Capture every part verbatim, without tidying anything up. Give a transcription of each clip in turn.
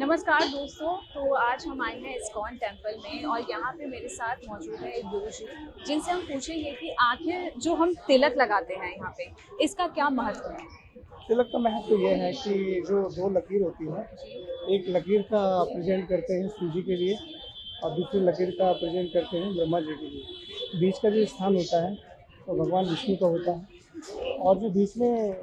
नमस्कार दोस्तों, तो आज हम आए हैं इस्कॉन टेम्पल में और यहाँ पे मेरे साथ मौजूद है एक गुरुजी जिनसे हम पूछेंगे कि आखिर जो हम तिलक लगाते हैं यहाँ पे इसका क्या महत्व है। तिलक का महत्व तो ये है कि जो दो लकीर होती है, एक लकीर का प्रेजेंट करते हैं शिव जी के लिए और दूसरी लकीर का प्रेजेंट करते हैं ब्रह्मा जी के लिए। बीच का जो स्थान होता है तो भगवान विष्णु का होता है और जो बीच में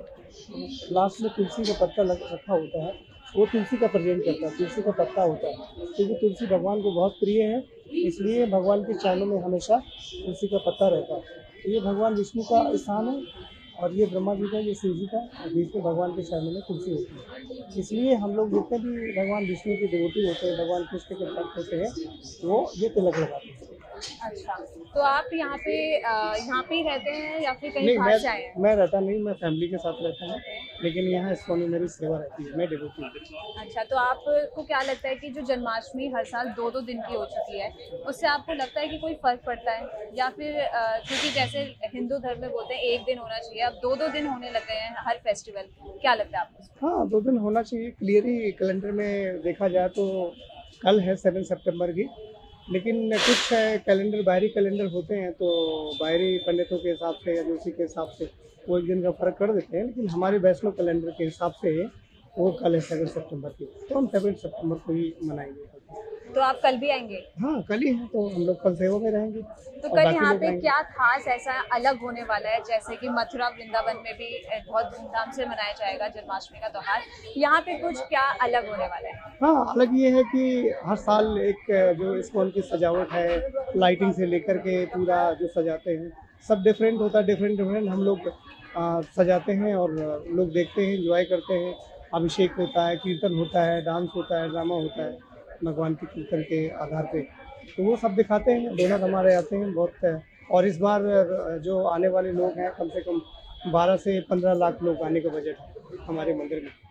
लास्ट में तुलसी का पत्ता लग रखा होता है वो तुलसी का प्रेजेंट करता है, तुलसी का पत्ता होता है क्योंकि तुलसी भगवान को बहुत प्रिय है, इसलिए भगवान के चरणों में हमेशा तुलसी का पत्ता रहता है। तो ये भगवान विष्णु का स्थान है और ये ब्रह्मा जी का, ये शिव जी का, और बीच में भगवान के चरणों में तुलसी होती है। इसलिए हम लोग जितने भी भगवान विष्णु के देवती होते हैं, भगवान कृष्ण के भक्त होते हैं, वो ये तिलक लगाते हैं। अच्छा, तो आप यहाँ पे यहाँ पे ही रहते हैं या फिर कहीं नहीं, बाहर मैं से आए हैं? मैं रहता नहीं, मैं फैमिली के साथ रहता हूँ, लेकिन यहाँ इस्कॉन में मेरी सेवा रहती है, मैं डिवोटी हूँ। अच्छा, तो आपको क्या लगता है कि जो जन्माष्टमी हर साल दो दो दिन की हो चुकी है, उससे आपको लगता है कि कोई फर्क पड़ता है या फिर अ, क्योंकि जैसे हिंदू धर्म में बोलते हैं एक दिन होना चाहिए, अब दो दो दिन होने लग गए हैं हर फेस्टिवल, क्या लगता है आपको? हाँ, दो दिन होना चाहिए। क्लियरली कैलेंडर में देखा जाए तो कल है सेवन सितंबर की, लेकिन कुछ कैलेंडर बाहरी कैलेंडर होते हैं तो बाहरी पंडितों के हिसाब से या जोशी के हिसाब से वो एक दिन का फर्क कर देते हैं, लेकिन हमारे वैष्णव कैलेंडर के हिसाब से वो कल है सेवन सितंबर की, तो हम सेवन सितंबर को ही मनाएंगे। तो आप कल भी आएंगे? हाँ, कल ही है, तो हम लोग कल सेवा में रहेंगे। तो कल यहाँ पे क्या खास ऐसा अलग होने वाला है, जैसे कि मथुरा वृंदावन में भी बहुत धूमधाम से मनाया जाएगा जन्माष्टमी का त्योहार, यहाँ पे कुछ क्या अलग होने वाला है? हाँ, अलग ये है कि हर साल एक जो इस्कॉन की सजावट है, लाइटिंग से लेकर के पूरा जो सजाते हैं सब डिफरेंट होता है, डिफरेंट डिफरेंट हम लोग आ, सजाते हैं और लोग देखते हैं, एंजॉय करते हैं। अभिषेक होता है, कीर्तन होता है, डांस होता है, ड्रामा होता है भगवान के कीर्तन के आधार पे, तो वो सब दिखाते हैं। डोनर हमारे आते हैं बहुत, और इस बार जो आने वाले लोग हैं कम से कम बारह से पंद्रह लाख लोग आने का बजट है हमारे मंदिर में,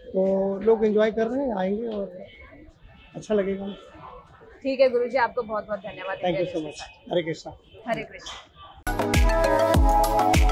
तो लोग एंजॉय कर रहे हैं, आएंगे और अच्छा लगेगा। ठीक है गुरुजी, आपको बहुत बहुत धन्यवाद। Thank you so much. Hare Krishna. Hare Krishna.